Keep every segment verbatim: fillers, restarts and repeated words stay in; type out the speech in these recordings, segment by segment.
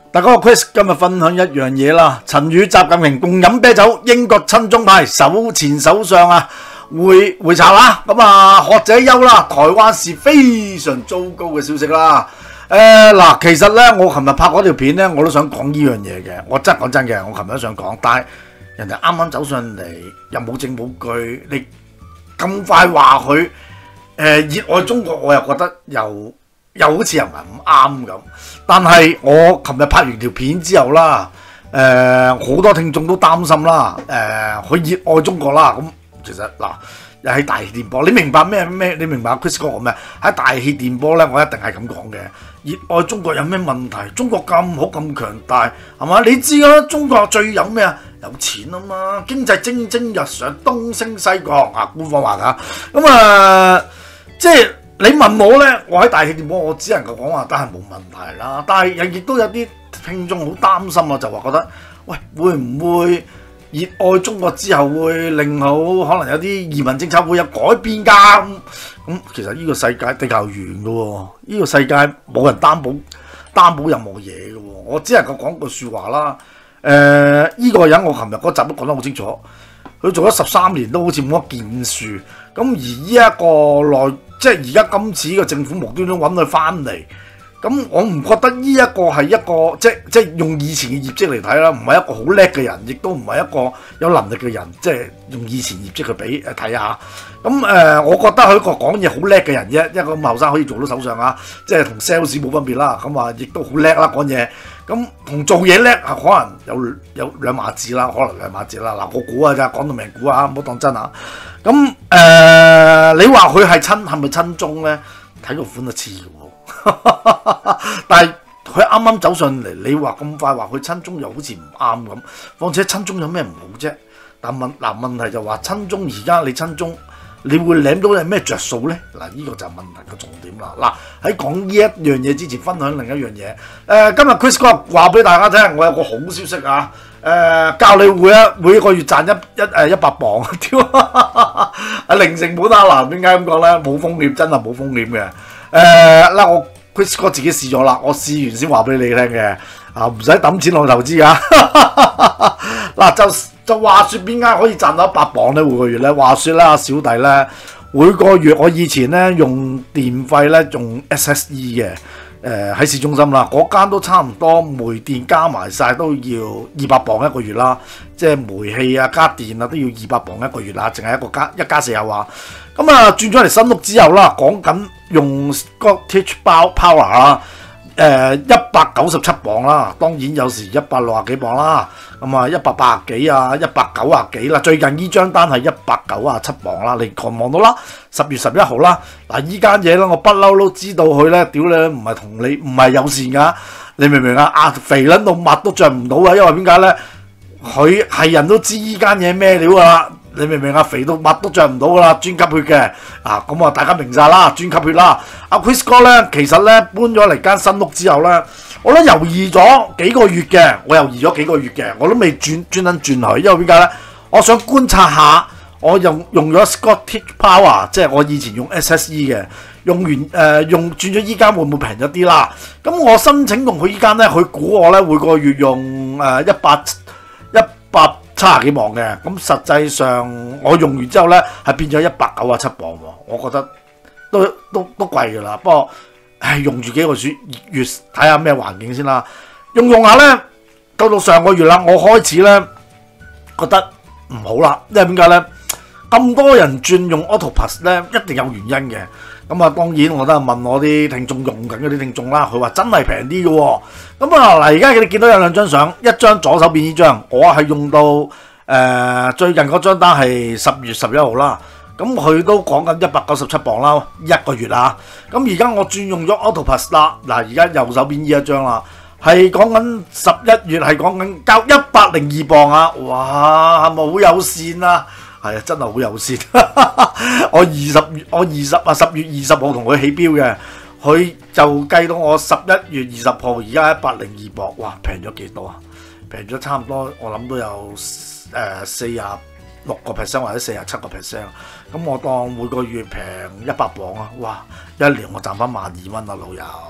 大家好 ，Chris 今日分享一樣嘢啦。陳宇、習近平共飲啤酒，英國親中派首前首相啊會會查啦。咁啊，學者憂啦，台灣是非常糟糕嘅消息啦。誒、呃、嗱，其實咧，我琴日拍嗰條片咧，我都想講呢樣嘢嘅。我真講真嘅，我琴日都想講，但係人哋啱啱走上嚟，又冇證冇據，你咁快話佢誒熱愛中國，我又覺得又。又好似又唔係咁啱咁，但係我琴日拍完條片之後啦，誒、呃、好多聽眾都擔心啦，誒、呃、佢熱愛中國啦，咁其實嗱又喺大氣電波，你明白咩咩？你明白 Chris 講我咩？喺大氣電波咧，我一定係咁講嘅。熱愛中國有咩問題？中國咁好咁強大，係嘛？你知啦，中國最有咩啊？有錢啊嘛，經濟蒸蒸日上，東升西降啊，官方話㗎。咁啊、呃，即係。你問我咧，我喺大氣電波，我只能夠講話都係冇問題啦。但係亦都有啲聽眾好擔心啊，就話覺得，喂，會唔會熱愛中國之後會令到可能有啲移民政策會有改變㗎？咁、嗯、其實呢個世界地球圓嘅喎，呢、呢個世界冇人擔保擔保任何嘢嘅喎。我只能夠講句説話啦。誒、呃，呢、呢個人我琴日嗰集都講得好清楚，佢做咗十三年都好似冇乜建樹。咁而呢一個內即係而家今次個政府無端端揾佢翻嚟，咁我唔覺得呢一個係一個即即係用以前嘅業績嚟睇啦，唔係一個好叻嘅人，亦都唔係一個有能力嘅人，即係用以前業績去比誒睇下。咁誒、呃，我覺得佢一個講嘢好叻嘅人啫，一個咁後生可以做到首相啊，即係同 sales 冇分別啦。咁啊，亦都好叻啦講嘢。咁同做嘢叻啊，可能有有兩碼子啦，可能兩碼子啦。嗱，我估啊咋，講到明估啊，唔好當真啊。咁誒、呃，你話佢係親係咪親中咧？睇個款就似嘅喎，但係佢啱啱走上嚟，你話咁快話佢親中又好似唔啱咁。況且親中有咩唔好啫？但問嗱問題就話親中而家你親中，你會領到係咩着數咧？嗱，呢、這個就係問題嘅重點啦。嗱，喺講呢一樣嘢之前，分享另一樣嘢。誒、呃，今日 Chris 哥話俾大家聽，我有個好消息啊！誒、呃，教你每一每一個月賺一一誒一百磅，屌啊！零成本啊嗱，點解咁講咧？冇風險，真係冇風險嘅。誒、呃，嗱我 Chris 哥自己試咗啦，我試完先話俾你聽嘅，啊唔使抌錢落投資噶。嗱就就話説邊間可以賺到一百磅咧？每個月咧，話説啦，小弟咧每個月我以前咧用電費咧用 S S E 嘅。誒喺市中心啦，嗰間都差唔多，煤電加埋晒都要二百磅一個月啦，即係煤氣啊加電啊都要二百磅一個月啦，淨係一個家一家四口啊。咁啊轉咗嚟新屋之後啦，講緊用 Scottish Power 啦，誒一百九十七磅啦，當然有時一百六十幾磅啦，咁啊一百八十幾啊，一百九十幾啦，最近呢張單係一百九十七磅啦，你望望到啦，十月十一號啦，嗱依間嘢咧，我不嬲都知道佢咧，屌你唔係同你唔係友善噶，你明唔明啊？啊肥撚到襪都着唔到啊，因為點解咧？佢係人都知依間嘢咩料噶啦。你明唔明啊？肥到襪都着唔到噶啦，專吸血嘅啊！咁啊，大家明晒啦，專吸血啦。阿 Chris 哥咧，其實咧搬咗嚟間新屋之後咧，我都猶豫咗幾個月嘅，我猶豫咗幾個月嘅，我都未轉專登轉去，因為點解咧？我想觀察下，我用用咗 Scottish Power， 即係我以前用 S S E 嘅，用完誒、呃、用轉咗依間會唔會平咗啲啦？咁我申請用佢依間咧，佢估我咧每個月用誒一百一百。七十幾磅嘅，咁實際上我用完之後咧，係變咗一百九十七磅喎，我覺得都都都貴㗎啦。不過，唉，用住幾個月月睇下咩環境先啦。用用下咧，到到上個月啦，我開始咧覺得唔好啦，因為點解咧？咁多人轉用 Octopus 咧，一定有原因嘅。咁啊，當然我都係問我啲聽眾用緊嗰啲聽眾啦，佢話真係平啲嘅喎。咁啊嗱，而家你見到有兩張相，一張左手邊呢張，我係用到誒、呃、最近嗰張單係十月十一號啦。咁佢都講緊一百九十七磅啦，一個月啊。咁而家我轉用咗 Octopus 啦，嗱而家右手邊呢一張啦，係講緊十一月係講緊交一百零二磅啊！哇，係咪好友善啊？係啊，真係好友善。我二十月，我二十啊十月二十號同佢起標嘅，佢就計到我十一月二十號，而家一百零二磅，哇，平咗幾多啊？平咗差唔多，我諗都有誒四十六個 percent 或者四十七個 percent。咁我當每個月平一百磅啊，哇！一年我賺翻萬二蚊啊，老友。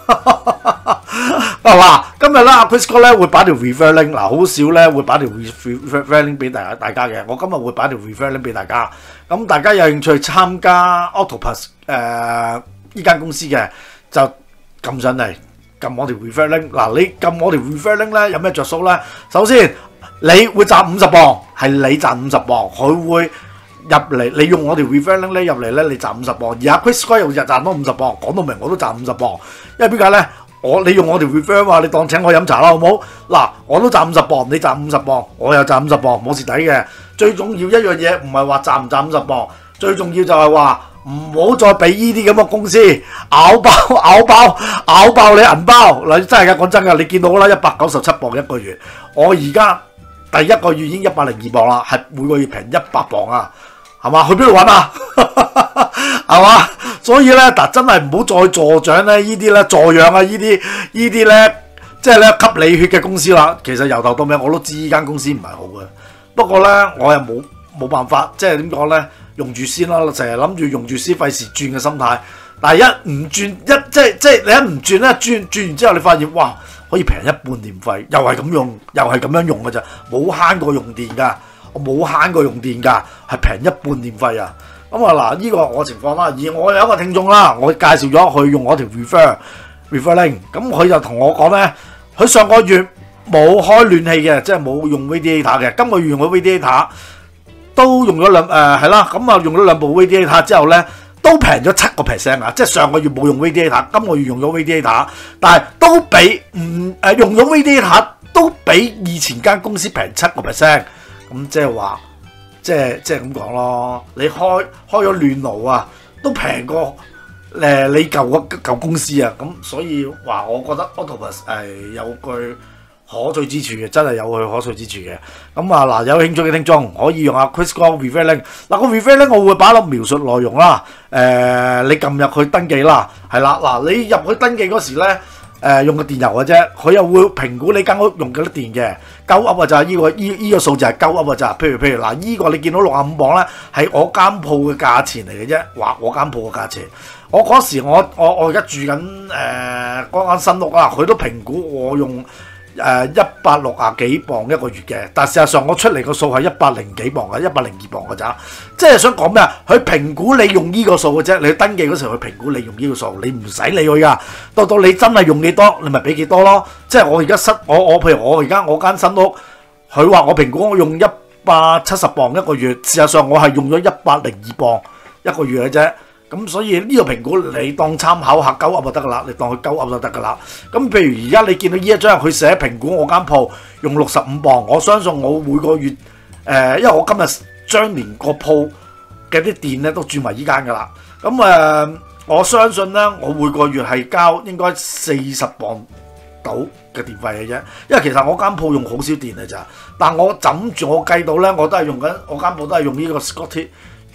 嗱，今日咧阿 Chris 哥咧會擺條 refer link， 嗱好少咧會擺條 refer link 俾大家大家嘅，我今日會擺條 refer link 俾大家，咁大家有興趣參加 Octopus 誒呢間公司嘅就撳上嚟撳我條 refer link， 嗱你撳我條 refer link 咧有咩着數咧？首先你會賺五十磅，係你賺五十磅，佢會入嚟，你用我條 refer link 咧入嚟咧，你賺五十磅，而阿 Chris 哥又日賺多五十磅，講到明我都賺五十磅，因為邊解咧？我你用我條 refer 嘛，你當請我飲茶啦，好唔好？嗱，我都賺五十磅，你賺五十磅，我又賺五十磅，冇蝕底嘅。最重要一樣嘢唔係話賺唔賺五十磅，最重要就係話唔好再俾呢啲咁嘅公司咬爆、咬爆、咬爆你銀包。嗱，真係㗎，講真㗎，你見到啦，一百九十七磅一個月，我而家第一個月已經一百零二磅啦，係每個月平一百磅啊！係嘛？去邊度揾啊？係嘛？所以咧，嗱，真係唔好再助長咧呢啲咧助養啊！呢啲呢啲咧，即係咧吸你血嘅公司啦。其實由頭到尾我都知呢間公司唔係好嘅，不過咧我又冇冇辦法，即係點講咧？用住先啦，成日諗住用住先，費事轉嘅心態。但係一唔轉一即係即係你一唔轉咧，轉轉完之後你發現哇，可以平一半電費，又係咁用，又係咁樣用嘅咋，冇慳過用電㗎。我冇慳過用電㗎，係平一半電費啊！咁啊嗱，呢個我情況啦。而我有一個聽眾啦，我介紹咗佢用我條 refer refer link， 咁佢就同我講咧，佢上個月冇開暖氣嘅，即係冇用 radiator 嘅。今個月用咗 radiator，都用咗兩誒係啦，咁啊用咗兩部 radiator之後咧，都平咗七個 percent 啊！即係上個月冇用 radiator，今個月用咗 radiator，但係都比唔誒用咗 radiator都比以前間公司平七個 percent。咁即係話，即係即係咁講咯。你開開咗暖爐啊，都平過誒你舊個舊公司啊。咁所以話，我覺得 Octopus 係有句可取之處嘅，真係有佢可取之處嘅。咁啊嗱，有興趣嘅聽眾可以用阿 Chris 哥 refer link。嗱個 refer link 我會擺落描述內容啦。誒、呃，你撳入去登記啦，係啦。嗱，你入去登記嗰時咧。誒、呃、用個電油嘅啫，佢又會評估你間屋用幾多電嘅，鳩噏啊就係呢、這個依依、這個數就係鳩噏啊咋。譬如譬如嗱，依、這個你見到六十五磅咧，係我間鋪嘅價錢嚟嘅啫，話我間鋪嘅價錢。我嗰時我我我而家住緊誒嗰間新屋啊，佢都評估我用誒一百六啊幾磅一個月嘅，但事實上我出嚟個數係一百零幾磅嘅，一百零二磅嘅咋。即係想講咩啊？佢評估你用呢個數嘅啫，你去登記嗰時候佢評估你用呢個數，你唔使理佢噶。到到你真係用幾多，你咪俾幾多咯。即係我而家新我我譬如我而家我間新屋，佢話我評估我用一百七十磅一個月，事實上我係用咗一百零二磅一個月嘅啫。咁所以呢個評估你當參考下，鳩噏就得噶啦，你當佢鳩噏就得噶啦。咁譬如而家你見到呢一張佢寫評估我間鋪用六十五磅，我相信我每個月誒、呃，因為我今日將連個鋪嘅啲電咧都轉埋依間噶啦。咁誒、呃，我相信咧，我每個月係交應該四十磅到嘅電費嘅啫。因為其實我間鋪用好少電嘅咋，但我枕住我計到咧，我都係用緊我間鋪都係用呢個 Scottish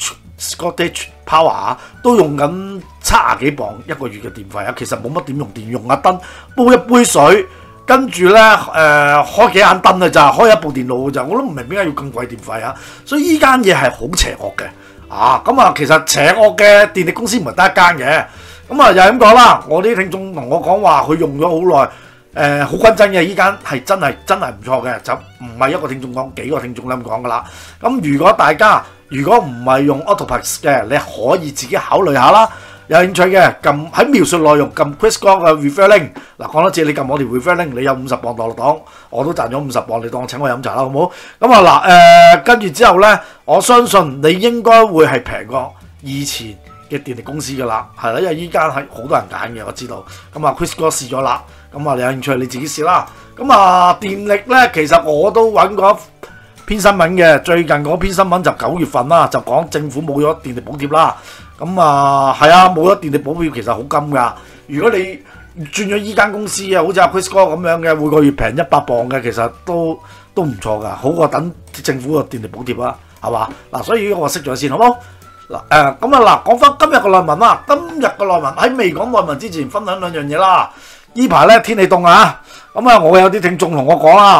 Scottish Power 啊，都用緊七廿幾磅一個月嘅電費啊。其實冇乜點用電，用下燈煲一杯水，跟住咧誒開幾盞燈啊咋，開一部電腦咋，我都唔明點解要咁貴電費啊。所以依間嘢係好邪惡嘅啊。咁啊，其實邪惡嘅電力公司唔係得一間嘅。咁啊又係咁講啦，我啲聽眾同我講話佢用咗好耐，誒好均真嘅，依間係真係真係唔錯嘅，就唔係一個聽眾講，幾個聽眾咁講噶啦。咁如果大家如果唔係用 Octopus 嘅，你可以自己考慮下啦。有興趣嘅撳喺描述內容撳 Chris 哥嘅 refer link。嗱，講多次，你撳我條 refer link，你有五十磅落落檔，我都賺咗五十磅，你當我請我飲茶啦，好唔好？咁啊嗱誒，跟住之後咧，我相信你應該會係平過以前嘅電力公司噶啦，係啦，因為依間係好多人揀嘅，我知道。咁啊 Chris 哥試咗啦，咁啊你有興趣你自己試啦。咁啊電力咧，其實我都揾過篇新聞嘅，最近嗰篇新聞就九月份啦，就講政府冇咗電力補貼啦。咁啊係啊，冇咗電力補貼其實好金㗎。如果你轉咗依間公司啊，好似阿 Chris 哥咁樣嘅，每個月平一百磅嘅，其實都都唔錯㗎，好過等政府個電力補貼啦，係嘛？嗱，所以呢個我識咗先，好冇？嗱誒，咁啊嗱，講翻今日個內文啦。今日個內文喺未講內文之前，分享兩樣嘢啦。呢排咧天氣凍啊，咁啊我有啲聽眾同我講啊。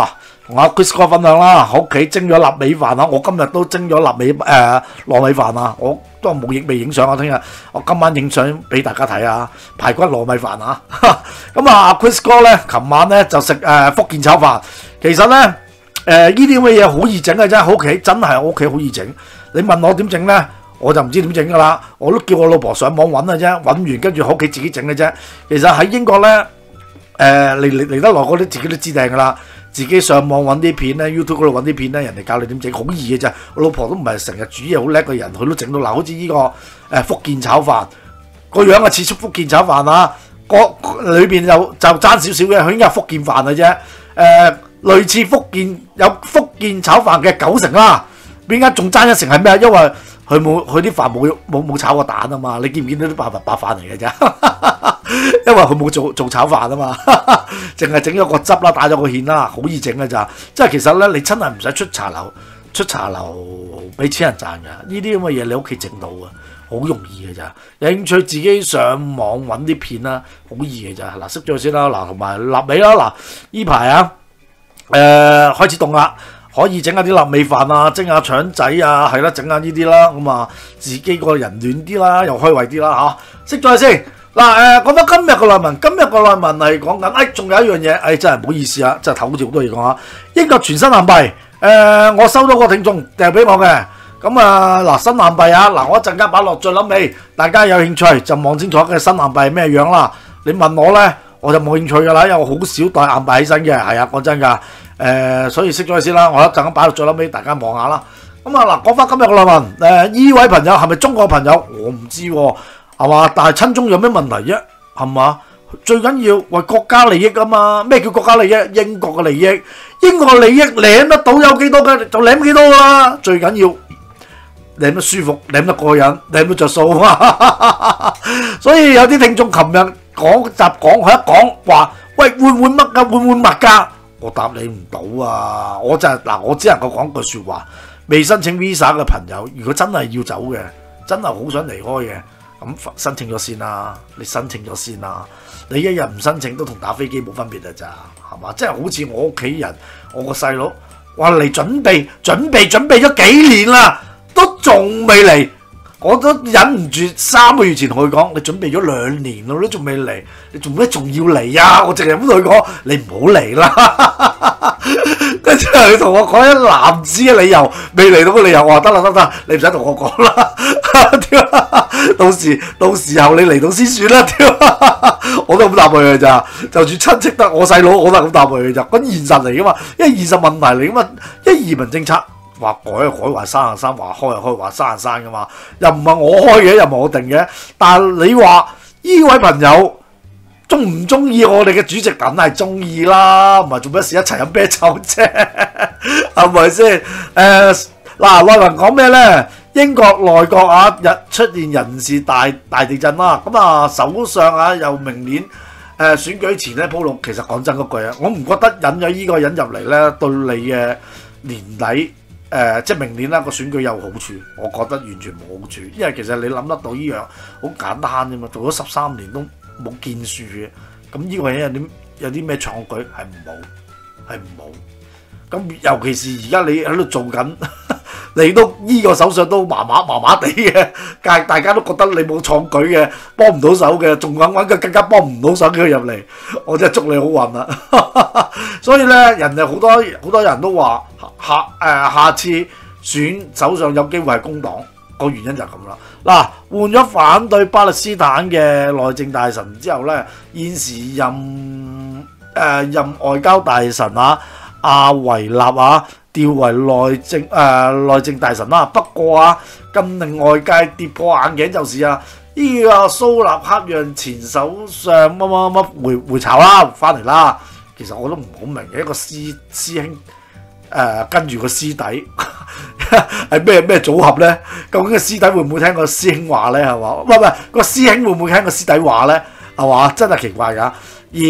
同阿 Chris 哥分享啦，喺屋企蒸咗臘味飯啊！我今日都蒸咗臘味誒糯米飯啊！我都冇影未影相啊！聽日我今晚影相俾大家睇啊！排骨糯米飯啊！咁啊，阿 Chris 哥咧，琴晚咧就食誒、呃、福建炒飯。其實咧誒呢啲咁嘅嘢好易整嘅啫，喺屋企真係喺屋企好易整。你問我點整咧，我就唔知點整噶啦。我都叫我老婆上網揾嘅啫，揾完跟住喺屋企自己整嘅啫。其實喺英國咧誒嚟嚟嚟得耐嗰啲自己都知定噶啦。自己上網揾啲片咧 ，YouTube 嗰度揾啲片咧，人哋教你點整，好易嘅啫。我老婆都唔係成日煮嘢好叻嘅人，佢都整到嗱，好似呢、這個誒、呃、福建炒飯個樣啊，似出福建炒飯啊，個裏邊就就爭少少嘅，佢應該係福建飯嘅啫。誒、呃，類似福建有福建炒飯嘅九成啦，點解仲爭一成係咩啊？因為佢冇佢啲飯冇冇冇炒過蛋啊嘛，你見唔見到啲白白白飯嚟嘅啫？因為佢冇做做炒飯啊嘛，淨係整咗個汁啦，打咗個芡啦，好易整嘅咋。即係其實咧，你真係唔使出茶樓，出茶樓俾錢人賺㗎。呢啲咁嘅嘢你屋企整到啊，好容易嘅咋。有興趣自己上網揾啲片啦，好易嘅咋。嗱，識咗先啦，嗱同埋臘味啦，嗱呢排啊，誒、呃、開始凍啦。可以整下啲臘味飯啊，蒸下腸仔啊，係啦，整下呢啲啦，咁啊，自己個人暖啲啦，又開胃啲啦嚇。識咗先嗱誒，講翻今日個內文，今日個內文係講緊，誒仲有一樣嘢，誒真係唔好意思啊，真係唞住好多嘢講啊。英國全新硬幣，誒我收到個聽眾掟俾我嘅，咁啊嗱新硬幣啊，嗱我一陣間擺落再諗起，大家有興趣就望清楚嘅新硬幣係咩樣啦。你問我咧，我就冇興趣㗎啦，因為我好少帶硬幣起身嘅，係啊，講真㗎。誒、呃，所以識咗佢先啦，我一陣間擺到再諗俾大家望下啦。咁啊嗱，講翻今日嘅內文，誒呢位朋友係咪中國朋友？我唔知喎、啊，係嘛？但係親中有咩問題啫？係嘛？最緊要為國家利益啊嘛！咩叫國家利益？英國嘅利益，英國嘅利益舐得到有幾多嘅就舐幾多啦。最緊要舐得舒服，舐得過癮，舐得着數啊！所以有啲聽眾琴日講集講，佢一講話，喂換換乜㗎？換換物價？我答你唔到啊！我就係、是、嗱，我只能夠講句説話，未申請 Visa 嘅朋友，如果真係要走嘅，真係好想離開嘅，咁申請咗先啦。你申請咗先啦。你一日唔申請都同打飛機冇分別啊！咋係嘛？即係好似我屋企人，我個細佬話嚟準備準備準備咗幾年啦，都仲未嚟。我都忍唔住三個月前同佢講，你準備咗兩年咯，都仲未嚟，你做咩仲要嚟啊？我淨係咁同佢講，你唔好嚟啦。跟住佢同我講一籃子嘅理由，未嚟到嘅理由，我話得啦得得，你唔使同我講啦。到時到時候你嚟到先算啦。我都咁答佢嘅咋，就算親戚得我細佬，我都係咁答佢嘅咋。咁現實嚟噶嘛，因為現實問題嚟噶嘛，因為移民政策。話改就改，話生就生，話開就開，話生就生噶嘛，又唔係我開嘅，又唔係我定嘅。但係你話呢位朋友中唔中意我哋嘅主席，梗係中意啦，唔係做咩事一齊飲啤酒啫，係咪先？誒、呃、嗱，內文講咩咧？英國內閣啊，日出現人事大大地震啦。咁啊，首相啊，又明年誒、呃、選舉前咧鋪路。其實講真嗰句啊，我唔覺得引咗呢個人入嚟咧，對你嘅年底。誒、呃，即係明年啦，個選舉有好處，我覺得完全冇好處，因為其實你諗得到呢樣好簡單啫嘛，做咗十三年都冇建樹嘅，咁呢個人有啲有啲咩創舉係冇，係冇，咁尤其是而家你喺度做緊，你都呢、這個首相都麻麻麻麻地嘅，大大家都覺得你冇創舉嘅，幫唔到手嘅，仲揾揾佢更加幫唔到手嘅入嚟，我真係祝你好運啦！所以咧，人哋好多好多人都話。下誒、呃、下次選首相有機會係工黨，個原因就係咁啦。嗱，換咗反對巴勒斯坦嘅內政大臣之後咧，現時任誒、呃、任外交大臣啊阿維納啊調為內政誒、呃、內政大臣啦。不過啊，更令外界跌破眼鏡就是啊，呢、這個蘇納克讓前首相乜乜乜回回巢啦，翻嚟啦。其實我都唔好明嘅，一個師師兄。誒、呃、跟住個師弟係咩咩組合咧？究竟個師弟會唔會聽個師兄話咧？係嘛？唔係唔係個師兄會唔會聽個師弟話咧？係嘛？真係奇怪㗎。而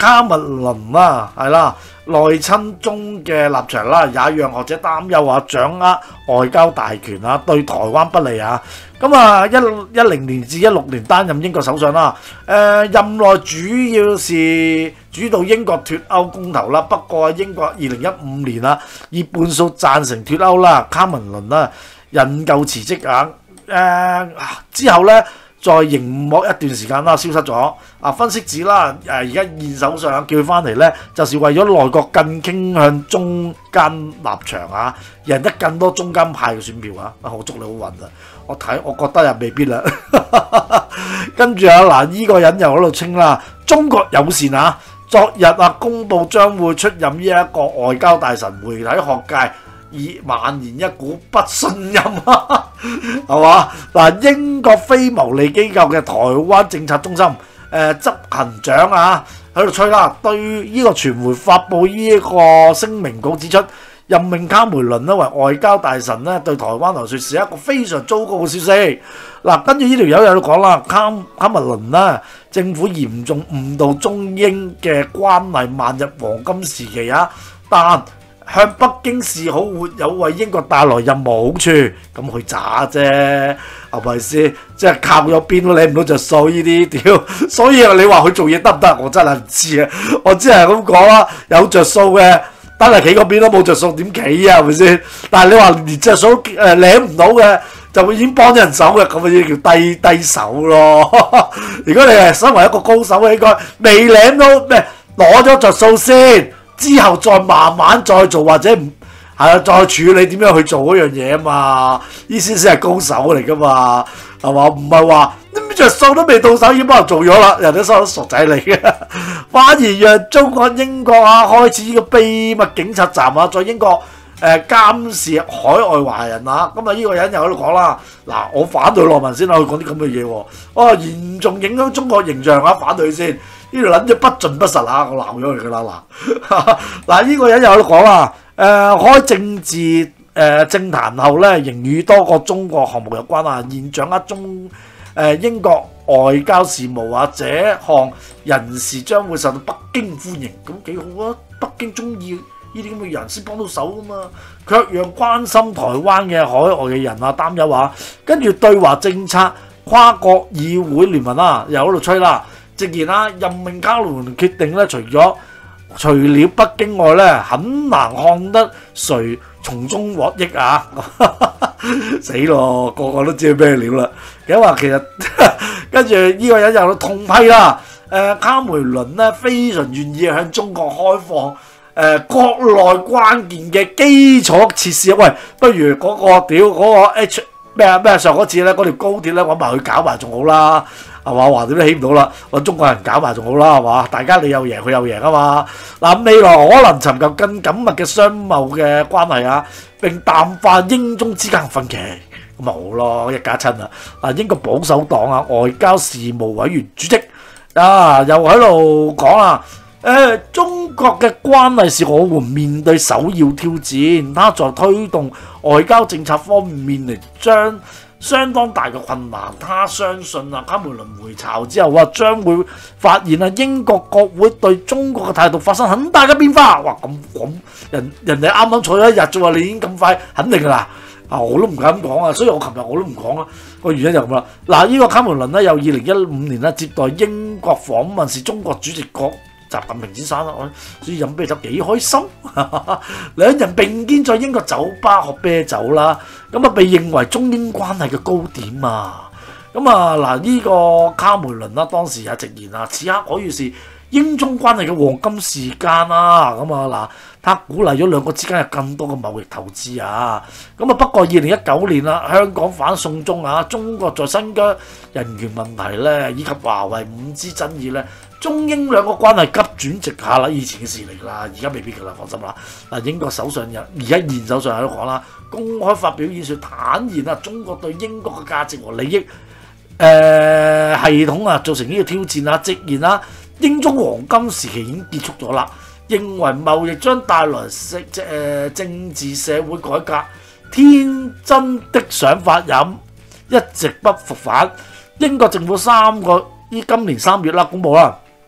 卡麥倫啦，係啦，內親中嘅立場啦，也讓學者擔憂啊，掌握外交大權啊，對台灣不利啊。咁啊，一一零年至一六年擔任英國首相啦。誒、呃，任內主要是主導英國脱歐公投啦。不過英國二零一五年啊，以半數贊成脱歐啦，卡麥倫啦引咎辭職啊。誒、呃、之後咧，在熒幕一段時間啦，消失咗。啊，分析指啦，誒而家現首相叫佢翻嚟咧，就是為咗內閣更傾向中間立場啊，贏得更多中間派嘅選票啊。啊，我祝你好運啊！我睇我覺得又未必啦。跟住啊，嗱，呢個人又喺度稱啦，中國友善啊，昨日啊公佈將會出任呢一個外交大臣，媒體學界已蔓延一股不信任啊，係嘛？嗱，英國非牟利機構嘅台灣政策中心誒、呃、執行長啊喺度吹啦，對呢個傳媒發布呢一個聲明稿指出，任命卡梅倫咧為外交大臣咧，對台灣來說是一個非常糟糕嘅消息。嗱，跟住呢條友又喺度講啦，卡卡梅倫咧政府嚴重誤導中英嘅關係，邁入黃金時期啊，但向北京示好沒有為英國帶來任何好處，咁佢渣啫，係咪先？即係靠咗邊都領唔到着數呢啲屌，所以你話佢做嘢得唔得？我真係唔知啊，我只係咁講啦，有着數嘅，單係企嗰邊都冇着數，點企啊？係咪先？但係你話連着數誒領唔到嘅，就已經幫人手嘅，咁啊要叫低低手咯。如果你係身為一個高手，應該未領到咩攞咗着數先。之後再慢慢再做，或者唔係啊，再處理點樣去做嗰樣嘢啊嘛？呢先先係高手嚟噶嘛，係嘛？唔係話啲着數都未到手已經幫人做咗啦，人哋收咗傻仔嚟嘅。反而讓中國英國啊開始呢個秘密警察站啊，在英國誒、呃、監視海外華人啊。咁啊呢個人又喺度講啦，嗱，我反對羅文先啦，佢講啲咁嘅嘢喎，哦嚴重影響中國形象啊，反對先。呢條撚咗不盡不實啊！我鬧咗佢噶啦嗱，嗱呢個人又喺度講啦，誒、呃、開政治誒、呃、政壇後咧，仍與多個中國項目有關啊，現掌握中誒、呃、英國外交事務啊，這項人士將會受到北京歡迎，咁幾好啊！北京中意呢啲咁嘅人先幫到手啊嘛，卻讓關心台灣嘅海外嘅人啊擔憂啊，跟住對華政策跨國議會聯盟啊，又喺度吹啦。直言啦，任命卡梅倫決定咧，除咗除了北京外咧，很難看得誰從中獲益啊！死咯，個個都知咩料啦。咁話其實跟住呢個人又痛批啦。誒、呃，卡梅倫咧非常願意向中國開放誒、呃、國內關鍵嘅基礎設施。喂，不如嗰、那個屌嗰、那個 H 咩啊咩上嗰次咧，嗰條高鐵咧揾埋佢搞埋仲好啦。係嘛？話點都起唔到啦！揾中國人搞埋仲好啦，係嘛？大家你又贏，佢又贏啊嘛！嗱，未來可能尋求更緊密嘅商貿嘅關係啊，並淡化英中之間嘅分歧，咁咪好咯，一家親啊！嗱，英國保守黨啊外交事務委員主席啊，又喺度講啊，誒、呃，中國嘅關係是我們面對首要挑戰，他在推動外交政策方面面臨將相當大嘅困難，他相信啊，卡梅倫回巢之後啊，將會發現啊，英國國會對中國嘅態度發生很大嘅變化。哇，咁咁人人哋啱啱坐咗一日啫喎，你已經咁快肯定㗎啦。啊，我都唔敢咁講啊，所以我琴日我都唔講啦。個原因就咁啦。嗱，呢個卡梅倫咧，由二零一五年咧接待英國訪問，是中國主席國習近平先生啦，所以飲啤酒幾開心，兩人並肩在英國酒吧喝啤酒啦，咁啊被認為中英關係嘅高點啊，咁啊嗱呢個卡梅倫啦，當時也直言啊，此刻可以是英中關係嘅黃金時間啊，咁啊嗱，他鼓勵咗兩國之間有更多嘅貿易投資啊，咁啊不過二零一九年啦，香港反送中啊，中國在新疆人權問題咧，以及華為五 G 爭議咧。中英兩個關係急轉直下啦，以前嘅事嚟㗎啦，而家未必㗎啦，放心啦。嗱，英國首相人而家現首相喺度講啦，公開發表演說，坦言啊，中國對英國嘅價值和利益誒、呃、系統啊造成呢個挑戰啊，直言啊，英中黃金時期已經結束咗啦，認為貿易將帶來政誒政治社會改革，天真的想法也一直不復返。英國政府三個依今年三月啦公佈啦。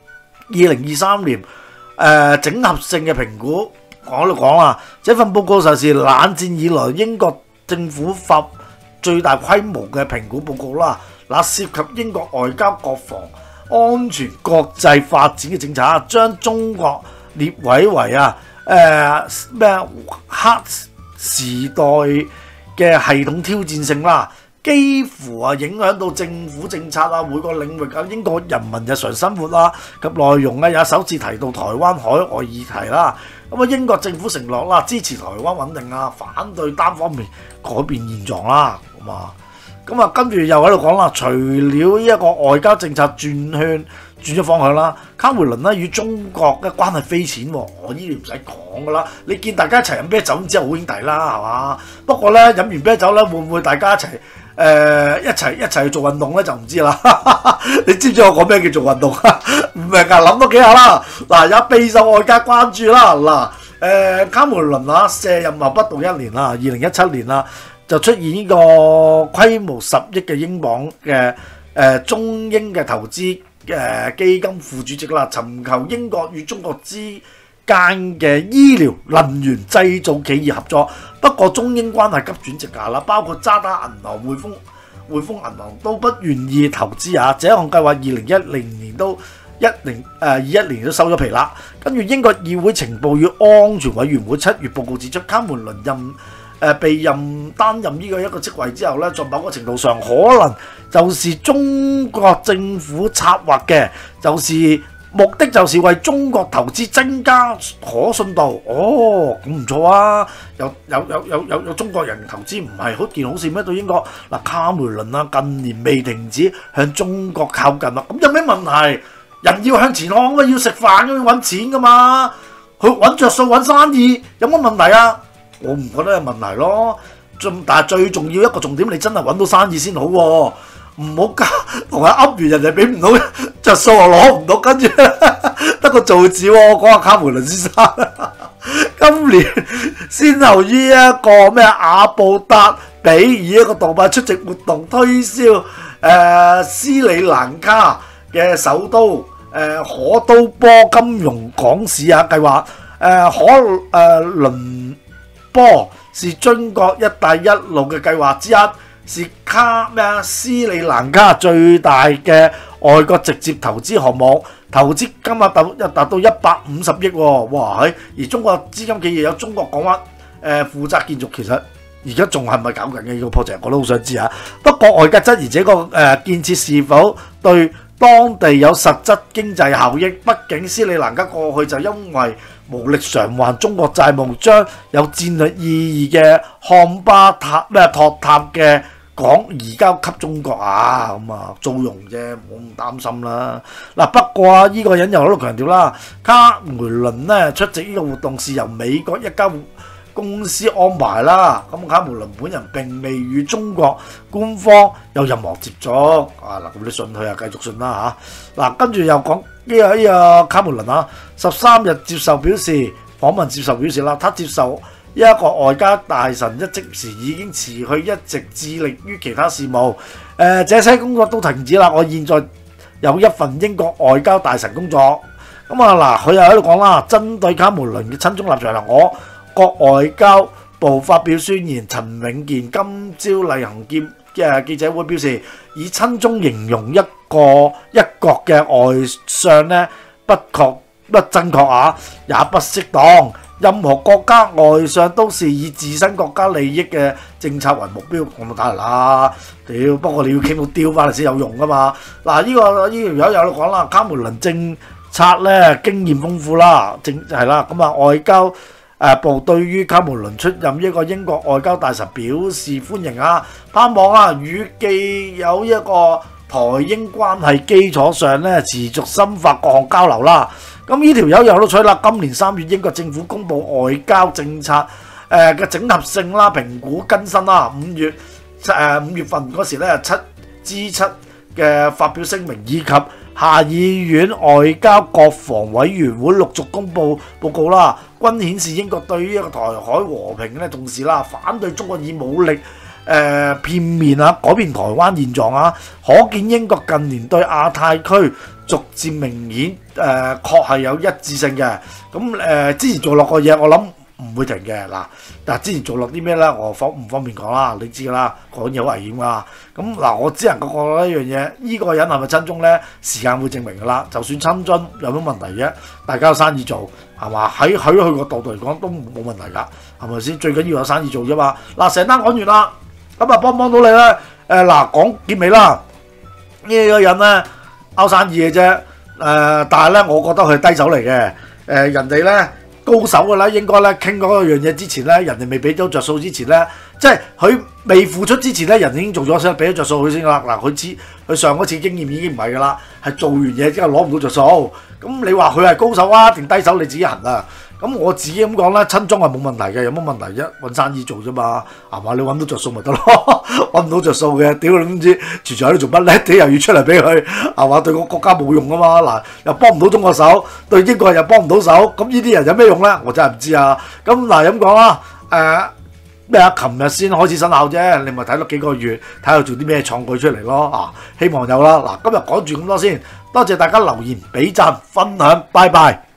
二零二三年誒、呃、整合性嘅評估講嚟講啊，這份報告就是冷戰以來英國政府發最大規模嘅評估報告啦。嗱，涉及英國外交、國防、安全、國際發展嘅政策啊，將中國列位為啊誒咩黑時代嘅系統挑戰性啦。幾乎啊影響到政府政策啊，每個領域啊，英國人民日常生活啦及內容啊，也首次提到台灣海外議題啦。咁啊，英國政府承諾啦，支持台灣穩定啊，反對單方面改變現狀啦。咁啊，咁啊，跟住又喺度講啦，除了呢一個外交政策轉向轉咗方向啦，卡梅倫咧與中國嘅關係匪淺喎，我呢啲唔使講噶啦。你見大家一齊飲啤酒之後好兄弟啦，係嘛？不過咧飲完啤酒咧，會唔會大家一齊？誒、呃、一齊一齊去做運動咧就唔知啦，你知唔知我講咩叫做運動？唔明啊，諗多幾下啦。嗱，有備受外界關注啦。嗱，誒卡梅倫啊卸任後不到一年啦，二零一七年啦就出現呢個規模十億嘅英鎊嘅誒中英嘅投資誒、呃、基金副主席啦，尋求英國與中國之間嘅醫療、能源、製造企業合作。不過中英關係急轉直下啦，包括渣打銀行、匯豐、匯豐銀行都不願意投資啊。這項計劃二零一零年都一零誒二一年都收咗皮啦。跟住英國議會情報與安全委員會七月報告指出，卡梅倫任誒、呃、被任擔任呢個一個職位之後咧，在某個程度上可能就是中國政府策劃嘅，就是。目的就是為中國投資增加可信度。哦，咁唔錯啊！有有有有有有中國人投資唔係好件好事咩？對英國嗱，卡梅倫啊，近年未停止向中國靠近啦。咁有咩問題？人要向前看啊，要食飯，要揾錢噶嘛，去揾着數揾生意，有乜問題啊？我唔覺得有問題咯。但係最重要一個重點，你真係揾到生意先好喎。唔好加同佢噏完人哋俾唔到着數，我攞唔到，跟住得個造字喎。我講下卡梅倫先生，今年先後於一個咩阿布達比以一個杜拜出席活動，推銷誒、呃、斯里蘭卡嘅首都誒、呃、可都波金融港市啊計劃誒、呃、可誒、呃、倫波是中國一帶一路嘅計劃之一。是卡咩啊？斯里蘭卡最大嘅外國直接投資項目，投資金額達又達到一百五十億喎！哇，而中國資金企業有中國港灣誒負責建築，其實而家仲係咪搞緊嘅呢個 project？ 我都好想知啊！不過外界質疑這個誒、呃、建設是否對當地有實質經濟效益？畢竟斯里蘭卡過去就因為無力償還中國債務，將有戰略意義嘅漢巴塔咩托塔嘅港移交給中國啊，咁啊租用啫，冇咁擔心啦。嗱，不過呢個人又喺度強調啦，卡梅倫咧出席呢個活動是由美國一家公司安排啦。咁卡梅倫本人並未與中國官方有任何接觸啊。嗱，咁你信佢啊，繼續信啦嚇。嗱，跟住又講呢個呢個卡梅倫啊，十三日接受表示訪問接受表示啦，他接受一個外交大臣一職時已經辭去，一直致力於其他事務。誒、呃，這些工作都停止啦。我現在有一份英國外交大臣工作。咁啊嗱，佢又喺度講啦，針對卡梅倫嘅親中立場啦，我國外交部發表宣言，陳永健今朝例行見嘅記者會表示，以親中形容一個一國嘅外相呢，不確不正確啊，也不適當。任何國家外相都是以自身國家利益嘅政策為目標，我冇打嚟啦。屌，不過你要傾到丟翻嚟先有用噶嘛。嗱，呢、這個呢條友有講啦，卡梅倫政策咧經驗豐富啦，政係啦。咁啊，外交誒、呃、部對於卡梅倫出任一個英國外交大臣表示歡迎啊，盼望啊與既有一個台英關係基礎上咧持續深化各項交流啦。咁呢條友又喺度取啦。今年三月，英國政府公布外交政策誒嘅整合性啦、評估更新啦。五月誒五月份嗰時咧，七 G 七嘅發表聲明，以及下議院外交國防委員會陸續公布報告啦，均顯示英國對於一個台海和平咧重視啦，反對中國以武力誒片面啊，改變台灣現狀啊，可見英國近年對亞太區逐漸明顯誒，確係有一致性嘅。咁誒、呃、之前做落個嘢，我諗唔會停嘅嗱。但之前做落啲咩咧，我方唔方便講啦，你知㗎啦，講嘢好危險㗎。咁嗱，我只能夠覺得一樣嘢，依、這個人係咪親中咧？時間會證明㗎啦。就算親中有乜問題啫？大家有生意做係嘛？喺喺佢個角度嚟講都冇問題㗎，係咪先？最緊要有生意做啫嘛。嗱，成單講完啦，咁啊幫唔幫到你咧？誒、呃、嗱，講結尾啦，呢、這個人咧拗生意嘅啫。誒、呃，但係咧，我覺得佢係低手嚟嘅。誒、呃，人哋咧。高手嘅啦，應該咧傾嗰樣嘢之前咧，人哋未俾到着數之前咧，即係佢未付出之前咧，人哋已經做咗先，俾咗着數佢先啦。嗱，佢知佢上嗰次經驗已經唔係噶啦，係做完嘢之後攞唔到着數。咁你話佢係高手啊定低手，你自己行啊。咁我自己咁講咧，親中係冇問題嘅，有乜問題啫？揾生意做啫嘛，係嘛？你揾到着數咪得咯，揾唔到着數嘅，屌你唔知存在喺度做乜咧？你又要出嚟俾佢，係嘛？對個國家冇用啊嘛。嗱，又幫唔到中國手，對英國人又幫唔到手，咁呢啲人有咩用咧？我真係唔知啊。咁嗱咁講啦，誒咩啊？琴日先開始生效啫，你咪睇多幾個月，睇下做啲咩創舉出嚟咯。啊，希望有啦。嗱，今日講住咁多先，多謝大家留言、俾讚、分享，拜拜。